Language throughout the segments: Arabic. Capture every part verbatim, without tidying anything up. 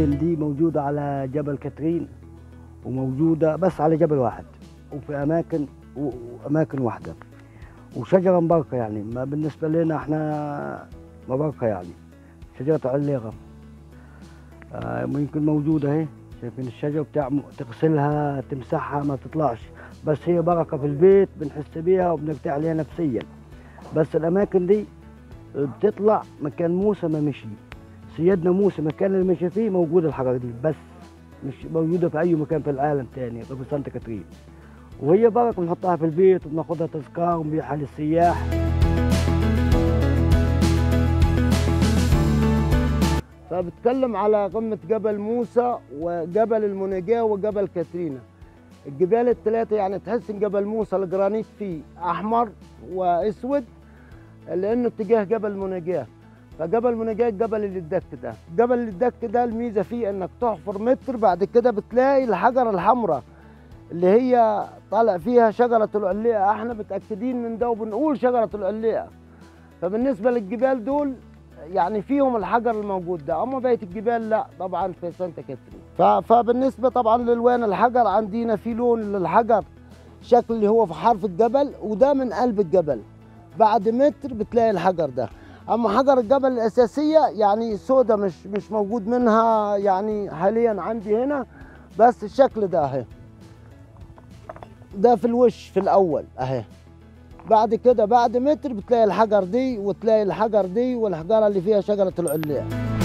الأماكن دي موجودة على جبل كاترين، وموجودة بس على جبل واحد، وفي أماكن وأماكن واحدة، وشجرة مباركة يعني. ما بالنسبة لنا احنا مباركة يعني، شجرة عليقة آه ممكن موجودة اهي، شايفين الشجرة بتاع تغسلها تمسحها ما تطلعش، بس هي بركة في البيت بنحس بيها وبنرتاح عليها نفسيا. بس الأماكن دي بتطلع مكان موسى ما مشي، سيدنا موسى مكان اللي مشي فيه موجود الحجر دي، بس مش موجودة في أي مكان في العالم تاني غير في سانت كاترين. وهي بركة بنحطها في البيت وبناخدها تذكار ونبيعها للسياح. فبتكلم على قمة جبل موسى وجبل المناجاة وجبل كاترينا. الجبال الثلاثة يعني تحس ان جبل موسى الجرانيت فيه أحمر وأسود لأنه اتجاه جبل المناجاة. فجبل المناجاة الجبل اللي الدك ده، الجبل اللي الدك ده الميزة فيه انك تحفر متر بعد كده بتلاقي الحجرة الحمراء اللي هي طالع فيها شجرة العليقة. احنا متأكدين من ده وبنقول شجرة العليقة. فبالنسبة للجبال دول يعني فيهم الحجر الموجود ده، اما بقيه الجبال لا طبعا في سانت كاترين. فبالنسبه طبعا لالوان الحجر عندنا في لون للحجر شكل اللي هو في حرف الجبل، وده من قلب الجبل بعد متر بتلاقي الحجر ده. اما حجر الجبل الاساسيه يعني سودا مش مش موجود منها يعني حاليا عندي هنا، بس الشكل ده اهي، ده في الوش في الاول اهي. بعد كده بعد متر بتلاقي الحجر دي وتلاقي الحجر دي والحجره اللي فيها شجره العليقه.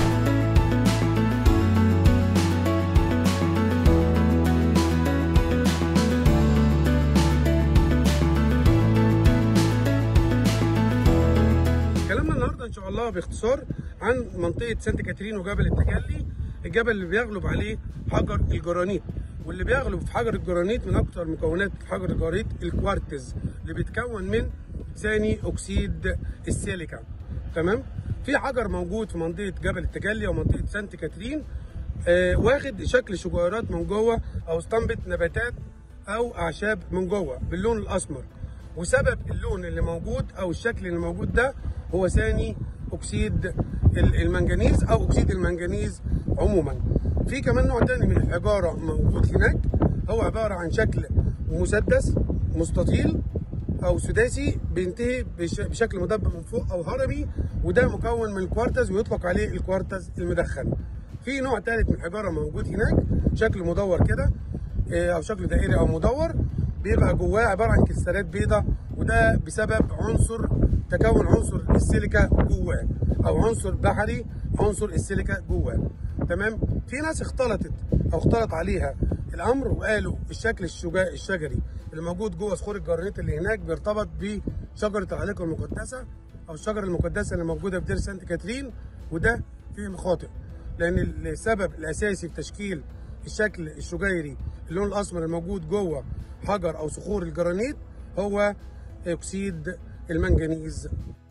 كلامنا النهارده ان شاء الله باختصار عن منطقه سانت كاترين وجبل التجلي، الجبل اللي بيغلب عليه حجر الجرانيت، واللي بيغلب في حجر الجرانيت من اكثر مكونات حجر الجرانيت الكوارتز اللي بيتكون من ثاني اكسيد السيليكا. تمام؟ في حجر موجود في منطقه جبل التجلي ومنطقه سانت كاترين آه واخد شكل شجيرات من جوه او اسطمبه نباتات او اعشاب من جوه باللون الاسمر، وسبب اللون اللي موجود او الشكل اللي موجود ده هو ثاني اكسيد المنجنيز او اكسيد المنجنيز عموما. في كمان نوع تاني من الحجاره موجود هناك، هو عباره عن شكل مسدس مستطيل او سداسي بينتهي بشكل مدبب من فوق او هرمي، وده مكون من الكوارتز ويطلق عليه الكوارتز المدخن. في نوع ثالث من الحجاره موجود هناك شكل مدور كده او شكل دائري او مدور، بيبقى جواه عباره عن كريستالات بيضاء، وده بسبب عنصر تكون عنصر السيليكا جواه او عنصر بحري عنصر السيليكا جواه. تمام؟ في ناس اختلطت او اختلط عليها الامر وقالوا الشكل الشجري اللي موجود جوه صخور الجرانيت اللي هناك بيرتبط بشجره العليقه المقدسه او الشجره المقدسه اللي موجوده في دير سانت كاترين، وده فهم خاطئ، لان السبب الاساسي في تشكيل الشكل الشجيري اللون الاسمر الموجود جوه حجر او صخور الجرانيت هو اكسيد المنجنيز.